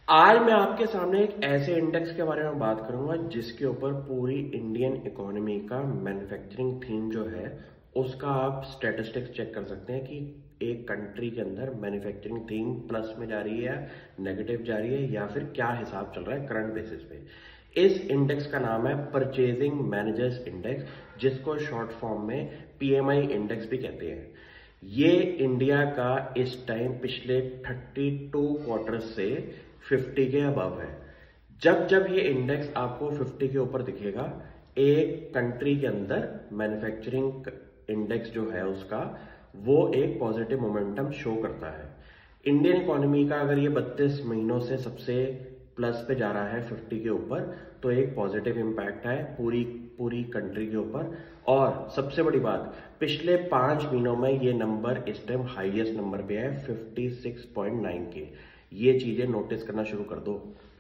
आज मैं आपके सामने एक ऐसे इंडेक्स के बारे में बात करूंगा जिसके ऊपर पूरी इंडियन इकोनॉमी का मैन्युफैक्चरिंग थीम जो है उसका आप स्टैटिस्टिक्स चेक कर सकते हैं कि एक कंट्री के अंदर मैन्युफैक्चरिंग थीम प्लस में जा रही है, नेगेटिव जा रही है या फिर क्या हिसाब चल रहा है करंट बेसिस पे। इस इंडेक्स का नाम है परचेजिंग मैनेजर्स इंडेक्स, जिसको शॉर्ट फॉर्म में पीएमआई इंडेक्स भी कहते हैं। ये इंडिया का इस टाइम पिछले 32 क्वार्टर से 50 के अबव है। जब जब ये इंडेक्स आपको 50 के ऊपर दिखेगा, एक कंट्री के अंदर मैन्युफैक्चरिंग इंडेक्स जो है उसका वो एक पॉजिटिव मोमेंटम शो करता है। इंडियन इकोनॉमी का अगर ये 32 महीनों से सबसे प्लस पे जा रहा है 50 के ऊपर, तो एक पॉजिटिव इम्पैक्ट है पूरी पूरी कंट्री के ऊपर। और सबसे बड़ी बात, पिछले 5 महीनों में ये नंबर इस टाइम हाईएस्ट नंबर पे है 56.9 के। ये चीजें नोटिस करना शुरू कर दो।